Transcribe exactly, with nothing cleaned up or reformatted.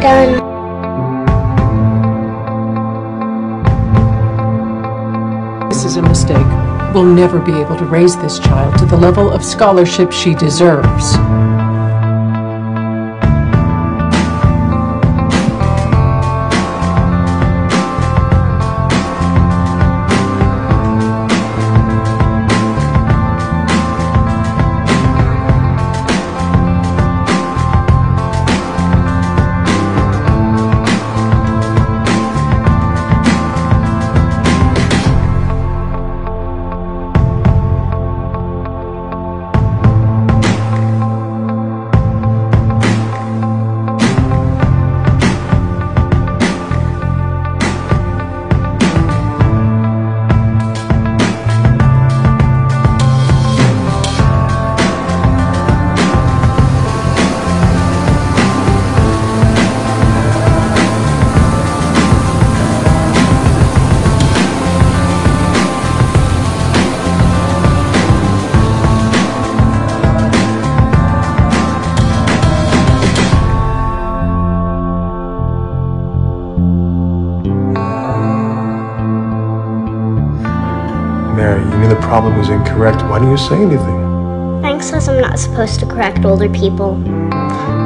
done. This is a mistake. We'll never be able to raise this child to the level of scholarship she deserves. Mary, you knew the problem was incorrect. Why didn't you say anything? Frank says I'm not supposed to correct older people.